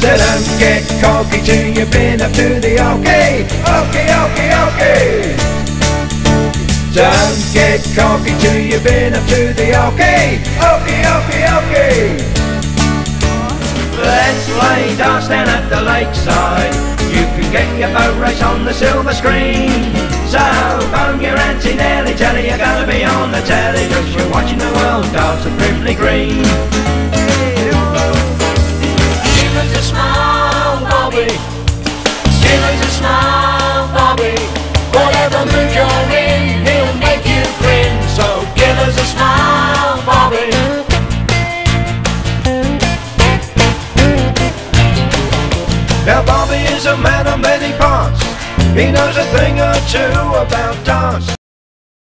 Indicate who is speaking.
Speaker 1: So don't get cocky till you've been up to the okay. Don't get cocky till you've been up to the okay. Let's play darts down at the lakeside. You can get your boat race on the silver screen. So phone your auntie Nelly, tell her you're gonna be on the telly, 'cause you're watching the World Darts at Brimley Green.
Speaker 2: Give us a smile, Bobby. Give us a smile, Bobby. Whatever mood you're in, he'll make you grin. So give us a smile, Bobby.
Speaker 1: Now Bobby is a man of many parts. He knows a thing or two about darts.